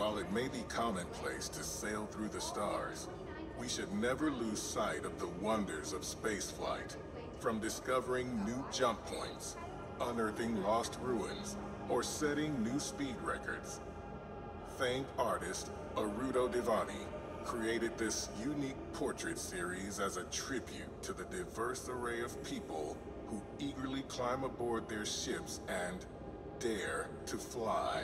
While it may be commonplace to sail through the stars, we should never lose sight of the wonders of spaceflight. From discovering new jump points, unearthing lost ruins, or setting new speed records. Famed artist Arudo Divani created this unique portrait series as a tribute to the diverse array of people who eagerly climb aboard their ships and dare to fly.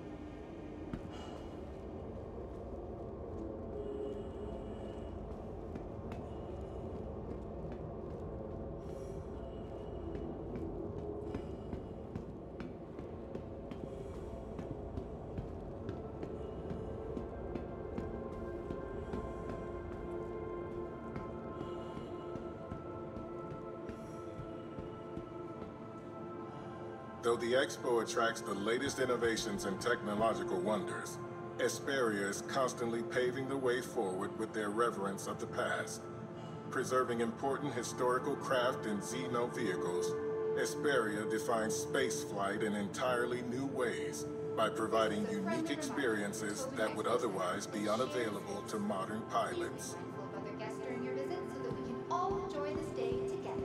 Though the Expo attracts the latest innovations and technological wonders, Esperia is constantly paving the way forward with their reverence of the past. Preserving important historical craft and Xeno vehicles, Esperia defines spaceflight in entirely new ways by providing unique experiences that would otherwise be unavailable to modern pilots. Other guests during your visit so that we can all enjoy this day together.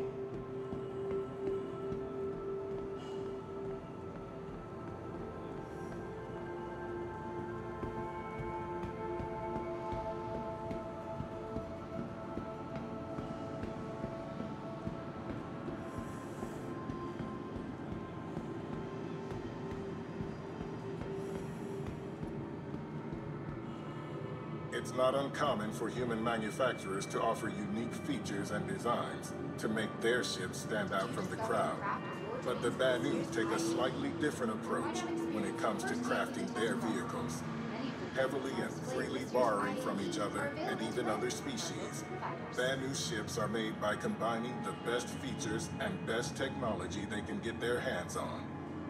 It's not uncommon for human manufacturers to offer unique features and designs to make their ships stand out from the crowd. But the Banu take a slightly different approach when it comes to crafting their vehicles, heavily and freely borrowing from each other and even other species. Banu ships are made by combining the best features and best technology they can get their hands on.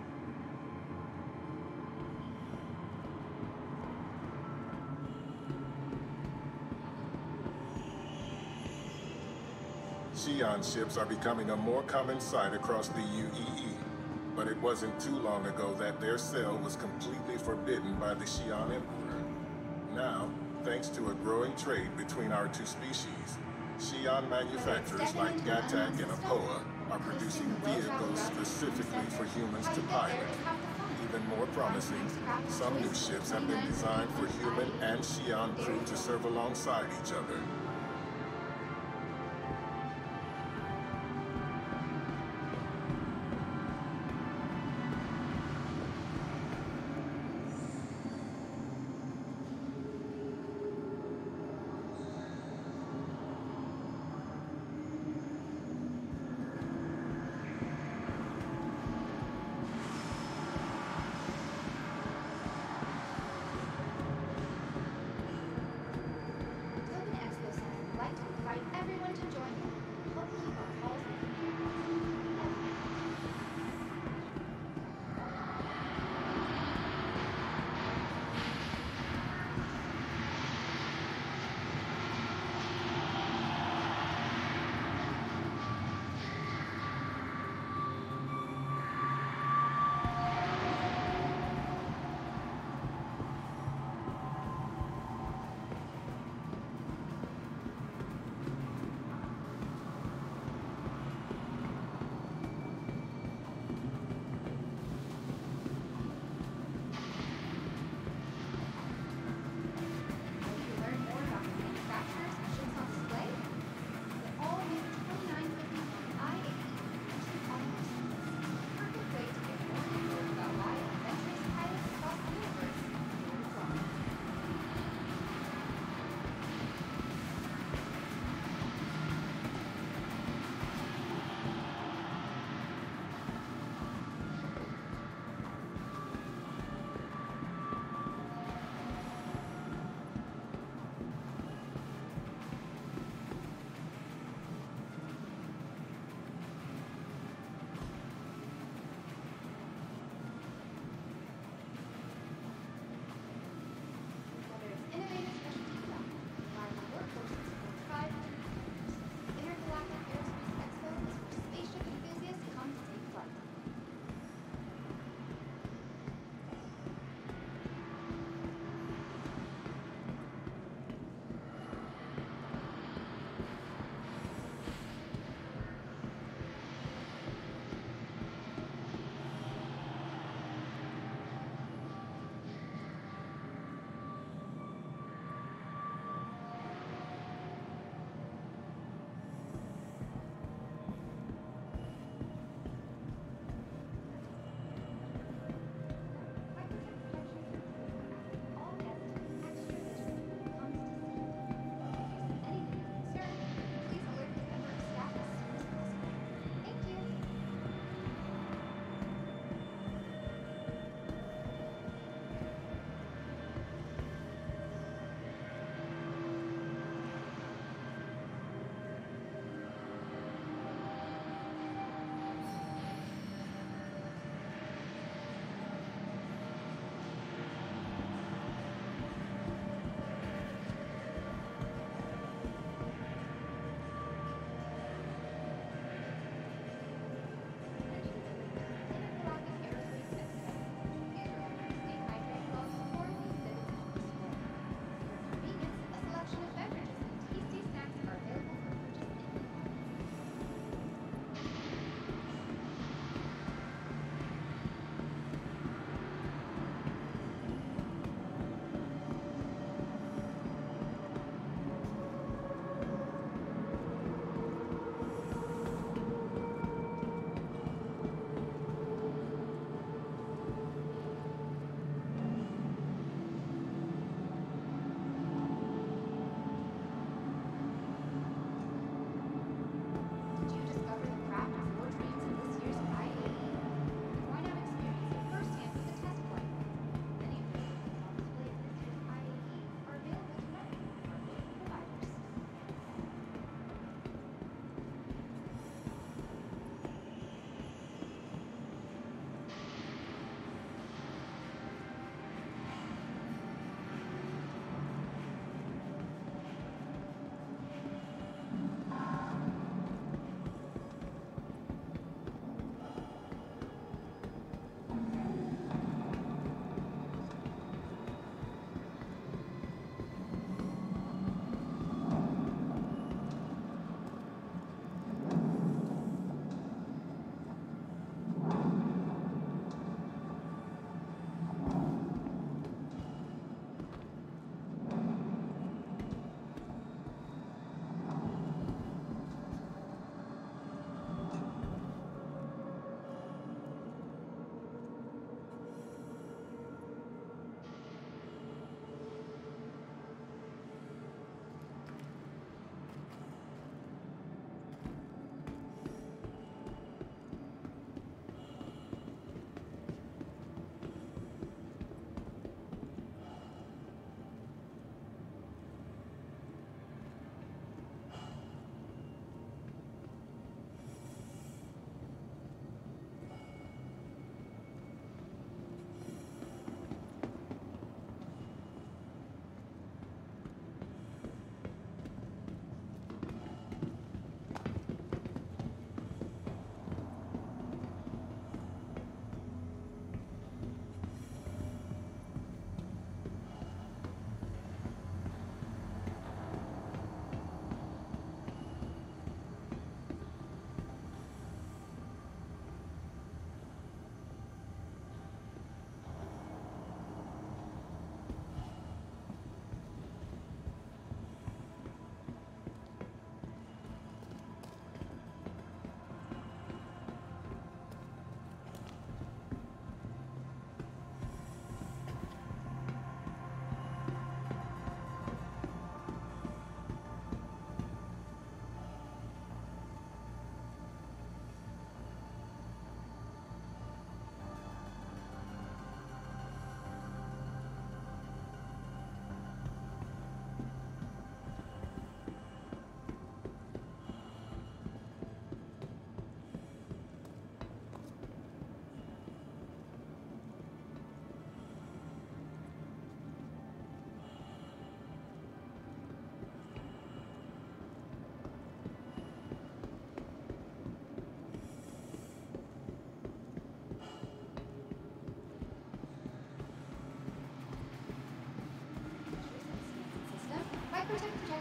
Xi'an ships are becoming a more common sight across the UEE, but it wasn't too long ago that their sale was completely forbidden by the Xi'an Emperor. Now, thanks to a growing trade between our two species, Xi'an manufacturers like Gatak and Apoa are producing vehicles specifically for humans to pilot. Even more promising, some new ships have been designed for human and Xi'an crew to serve alongside each other.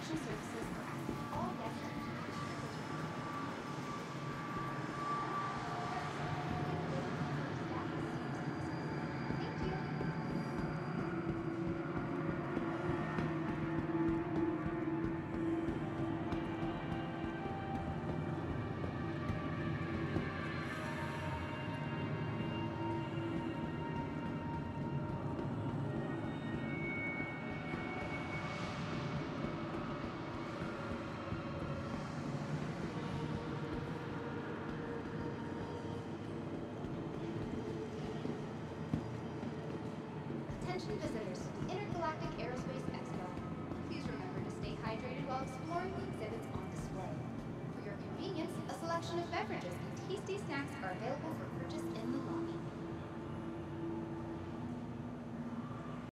reception services for asking all guests and Thank you. Attention visitors to the Intergalactic Aerospace Expo. Please remember to stay hydrated while exploring the exhibits on display. For your convenience, a selection of beverages and tasty snacks are available for purchase in the lobby.